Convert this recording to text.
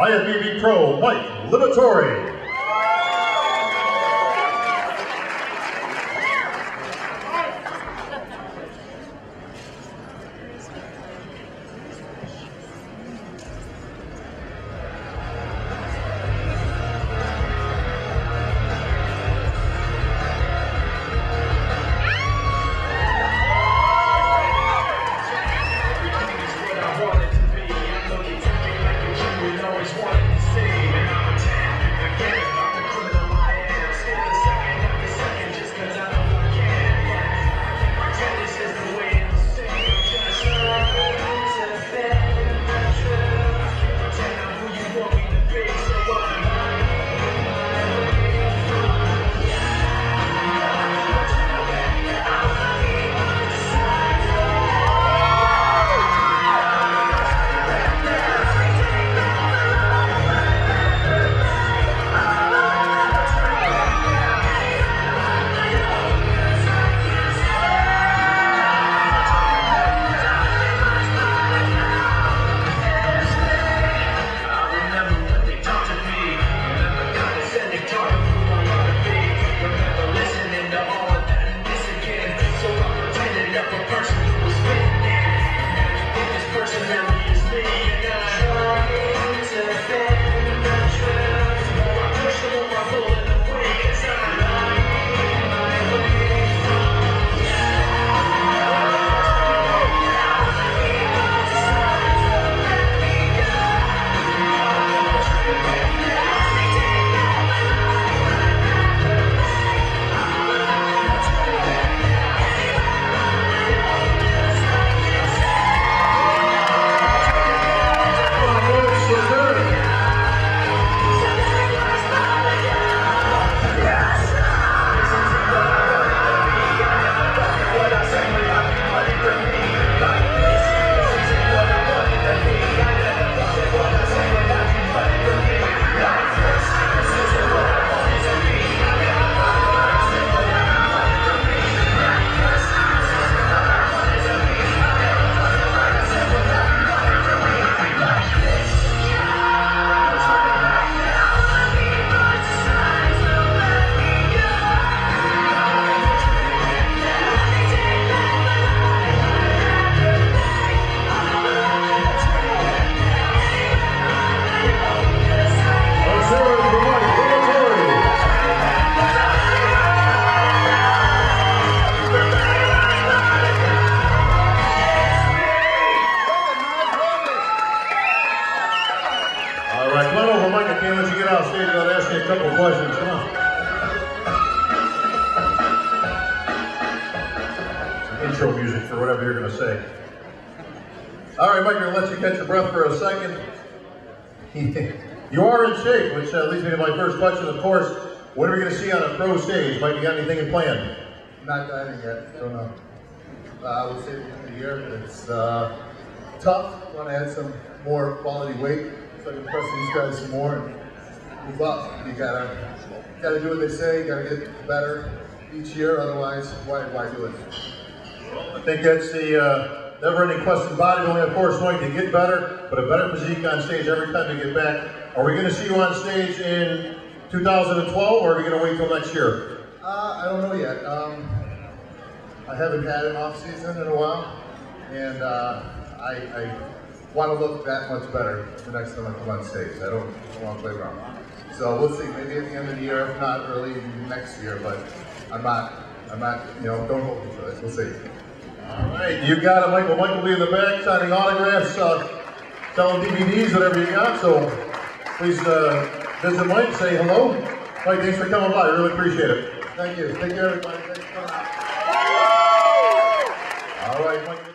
IFBB Pro, Mike Liberatore. Can't let you get off stage without asking a couple of questions. Come on. Some intro music for whatever you're going to say. All right, Mike, I'm going to let you catch your breath for a second. You are in shape, which leads me to my first question, of course. What are we going to see on a pro stage? Mike, you got anything in plan? Not diving yet. Don't know. We'll see at the end of the year. It's tough. Want to add some more quality weight. So I can press these guys some more and move up. You gotta do what they say. You gotta get better each year. Otherwise, why do it? I think that's the never-ending question. Bodybuilding, of course, going to get better, but a better physique on stage every time you get back. Are we going to see you on stage in 2012, or are we going to wait till next year? I don't know yet. I haven't had an off season in a while, and I want to look that much better the next time I come on stage. I don't want to play around. So we'll see, maybe at the end of the year, if not early next year, but I'm not, don't hold me to it. We'll see. All right, you got it, Michael. Mike will be in the back signing autographs, selling DVDs, whatever you got. So please visit Mike, say hello. Mike, thanks for coming by. I really appreciate it. Thank you. Take care, everybody. Thanks for coming. All right, Mike.